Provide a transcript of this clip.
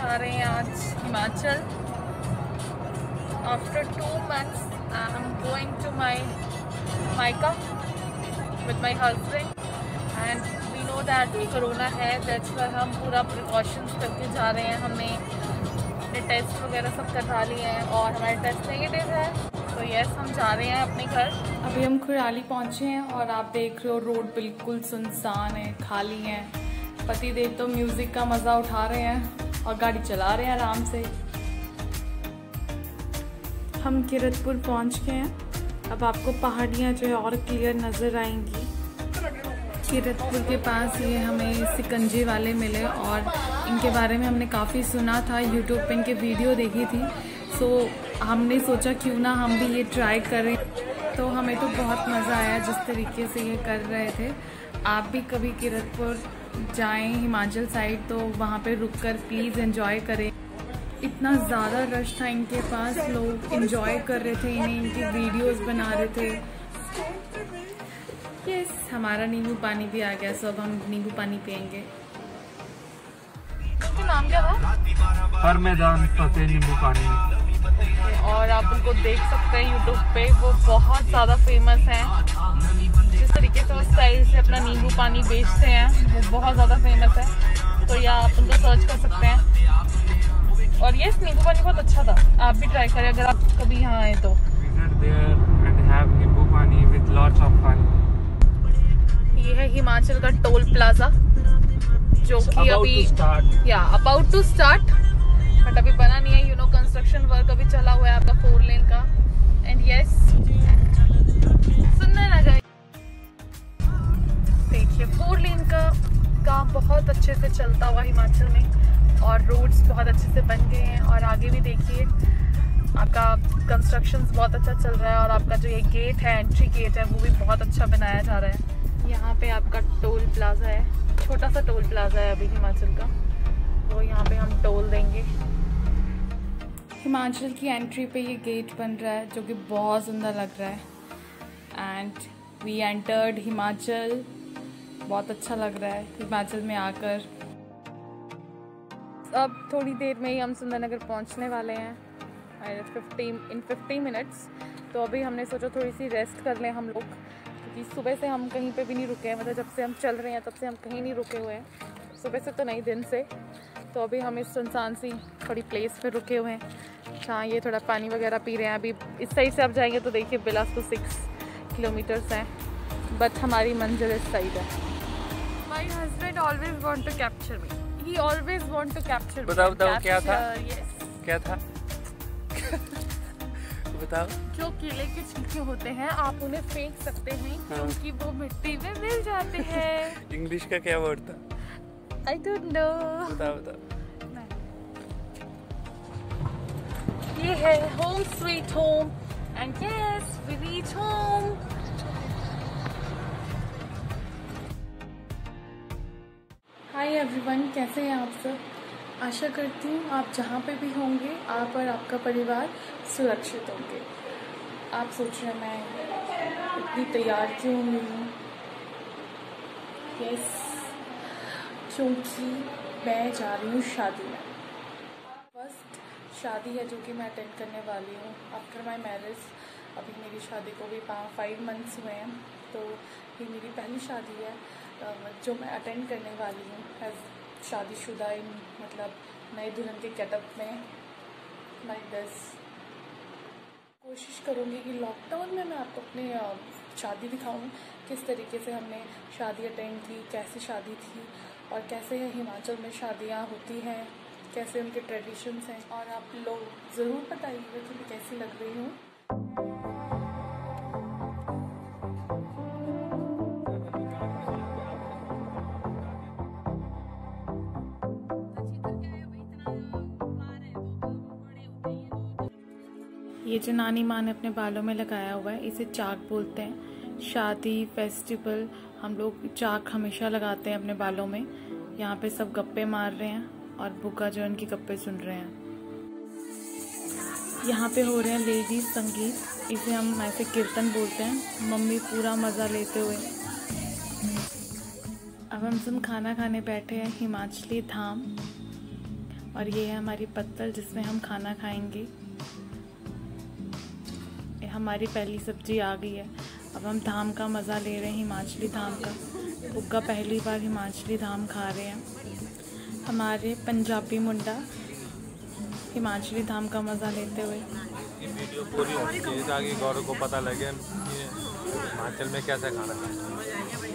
जा रहे हैं आज Himachal. After 2 months I am going to my मायका with my husband and we know that corona है, दैट्स व्हाई हम पूरा प्रिकॉशंस करके जा रहे हैं। हमने अपने टेस्ट वगैरह सब करवा लिए हैं और हमारे टेस्ट नेगेटिव है, तो यस हम जा रहे हैं अपने घर। अभी हम खुराली पहुँचे हैं और आप देख रहे हो रोड बिल्कुल सुनसान है, खाली है। पति देव तो म्यूज़िक का मज़ा उठा रहे हैं और गाड़ी चला रहे हैं आराम से। हम कीरतपुर पहुंच गए हैं। अब आपको पहाड़ियाँ जो है और क्लियर नज़र आएंगी। कीरतपुर के पास ये हमें सिकंजी वाले मिले और इनके बारे में हमने काफ़ी सुना था, यूट्यूब पे इनके वीडियो देखी थी। सो हमने सोचा क्यों ना हम भी ये ट्राई करें, तो हमें तो बहुत मज़ा आया जिस तरीके से ये कर रहे थे। आप भी कभी कीरतपुर जाएं हिमाचल साइड तो वहाँ पे रुककर प्लीज़ एंजॉय करें। इतना ज़्यादा रश था इनके पास, लोग एंजॉय कर रहे थे, इन्हें इनकी वीडियोस बना रहे थे। यस, हमारा नींबू पानी भी आ गया, सब हम नींबू पानी पियेंगे। इसका नाम क्या था? हर मैदान फतेह नींबू पानी। और आप उनको देख सकते हैं यूट्यूब पे, वो बहुत ज़्यादा फेमस हैं। जिस तरीके से वो स्टाइल से अपना नींबू पानी बेचते हैं वो बहुत ज़्यादा फेमस है, तो या आप उनको सर्च कर सकते हैं। और ये नींबू पानी बहुत अच्छा था, आप भी ट्राई करें अगर आप कभी यहाँ आए तो। ये है हिमाचल का टोल प्लाजा जो कि अभी अबाउट टू स्टार्ट, बट अभी बना नहीं है। कंस्ट्रक्शन वर्क अभी चला हुआ है आपका 4 लेन का। एंड यस, सुनना ना गाइस, देखिए 4 लेन का काम बहुत अच्छे से चलता हुआ हिमाचल में और रोड्स बहुत अच्छे से बन गए हैं। और आगे भी देखिए आपका कंस्ट्रक्शंस बहुत अच्छा चल रहा है और आपका जो ये गेट है, एंट्री गेट है, वो भी बहुत अच्छा बनाया जा रहा है। यहाँ पे आपका टोल प्लाजा है, छोटा सा टोल प्लाजा है अभी हिमाचल का, वो यहाँ पे हम टोल देंगे। हिमाचल की एंट्री पे ये गेट बन रहा है जो कि बहुत सुंदर लग रहा है। एंड वी एंटर्ड हिमाचल, बहुत अच्छा लग रहा है हिमाचल में आकर। अब थोड़ी देर में ही हम सुंदरनगर पहुंचने वाले हैं, 15 मिनट्स। तो अभी हमने सोचा थोड़ी सी रेस्ट कर लें हम लोग, क्योंकि सुबह से हम कहीं पे भी नहीं रुके हैं, मतलब जब से हम चल रहे हैं तब से हम कहीं नहीं रुके हुए हैं, सुबह से तो नहीं, दिन से। तो अभी हम इस सुनसान सी थोड़ी प्लेस पे रुके हुए हैं जहाँ ये थोड़ा पानी वगैरह पी रहे हैं। अभी इस साइड से आप जाएंगे तो देखिए बिलासपुर 6 किलोमीटर्स हैं, बट हमारी मंजिल इस साइड है। My husband always want to capture me, he always want to capture me. बताओ क्या था? क्या था? बताओ। जो केले के छिलके होते हैं आप उन्हें फेंक सकते हैं क्योंकि वो मिट्टी में मिल जाते हैं। इंग्लिश का क्या वर्ड था? I don't know. बताओ। ये है home sweet home and yes we reach home. Hi everyone, कैसे हैं आप सब? आशा करती हूँ आप जहाँ पे भी होंगे आप और आपका परिवार सुरक्षित होंगे। आप सोच रहे हैं मैं इतनी तैयार क्यों हुई हूँ? यस, क्योंकि मैं जा रही हूँ शादी में। फर्स्ट शादी है जो कि मैं अटेंड करने वाली हूँ आफ्टर माई मैरिज। अभी मेरी शादी को भी 5 मंथ्स हुए हैं, तो ये मेरी पहली शादी है जो मैं अटेंड करने वाली हूँ एज शादीशुदा, मतलब नए दुल्हन के गेटअप में लाइक दिस। कोशिश करूँगी कि लॉकडाउन में मैं आपको अपनी शादी दिखाऊँ, किस तरीके से हमने शादी अटेंड की, कैसी शादी थी और कैसे हिमाचल में शादियाँ होती हैं, कैसे उनके ट्रेडिशंस हैं। और आप लोग ज़रूर बताइएगा कि मैं कैसी लग रही हूँ। ये जो नानी माँ ने अपने बालों में लगाया हुआ है इसे चाक बोलते हैं। शादी फेस्टिवल हम लोग चाक हमेशा लगाते हैं अपने बालों में। यहाँ पे सब गप्पे मार रहे हैं और बुका जो उनकी गप्पे सुन रहे हैं। यहाँ पे हो रहे हैं लेडीज संगीत, इसे हम ऐसे कीर्तन बोलते हैं। मम्मी पूरा मज़ा लेते हुए। अब हम सब खाना खाने बैठे हैं हिमाचली धाम और ये है हमारी पत्तल जिसमें हम खाना खाएंगे। ये हमारी पहली सब्जी आ गई है। अब हम धाम का मज़ा ले रहे हैं, हिमाचली धाम का। उग्गा पहली बार हिमाचली धाम खा रहे हैं। हमारे पंजाबी मुंडा हिमाचली धाम का मज़ा लेते हुए। ये वीडियो पूरी होनी चाहिए ताकि गौरव को पता लगे कि हिमाचल में कैसे खाना खाना है।